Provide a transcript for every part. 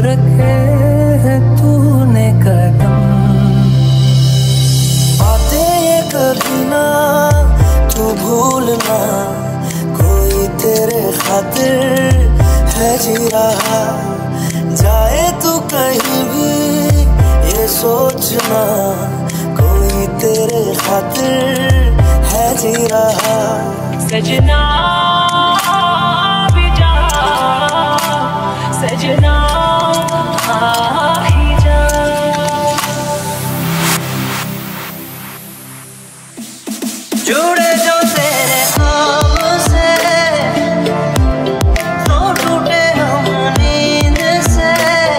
रखे हैं तूने कदम। बातें ये कभी ना तू भूलना, कोई तेरे खातिर है जी रहा। जाए तू कहीं भी ये सोचना, कोई तेरे खातिर है जी रहा। सजना भी जा, सजना आ ही जा। जुड़े जो तेरे ख्वाब से, तो टूटे हम नींद से।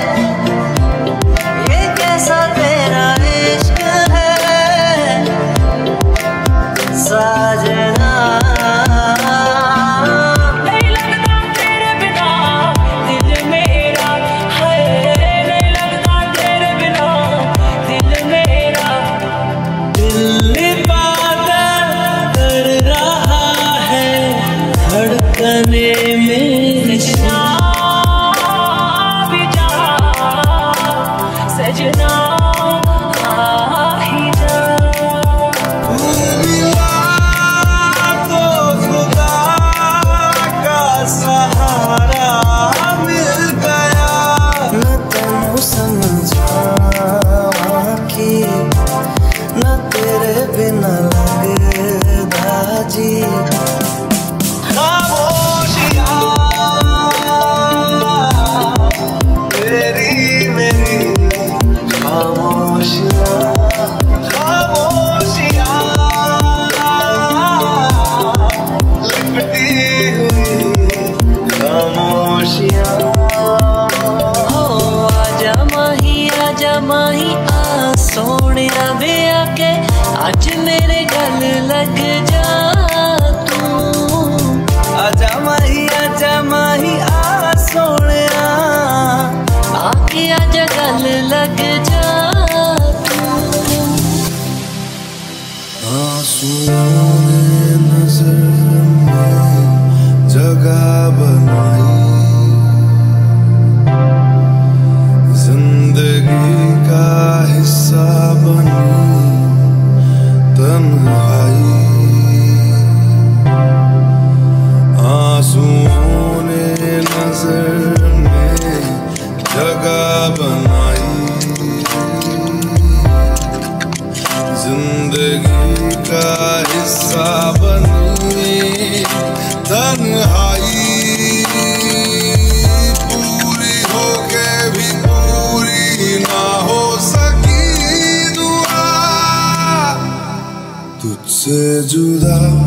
ये कैसा तेरा इश्क है साजना। नहीं लगता तेरे बिना दिल मेरा, है नहीं लगता तेरे बिना दिल मेरा। दिल पागल कर रहा है धड़कने में। सजना भी जा, सजना आ ही जा। सहारा मिल गया, न तेनू समझावा कि न तेरे बिना लगदा जी। खामोशियां तेरी मेरी खामोशियां, खामोशियां लिपटी हुई खामोशियां। हो आजा माही आ सोने वे आके, आज मेरे गल लग जा तू। आजा माही आ सोने आके, आजा गल लग जा तू। आंसुओं ने नजर में जगह बनाई, जिंदगी का हिस्सा बनी तन्हाई। आंसुओं ने नजर में जगह बनाई, जिंदगी का हिस्सा बनी तन्हाई। पूरी होके भी पूरी ना हो सकी दुआ, तुझसे जुदा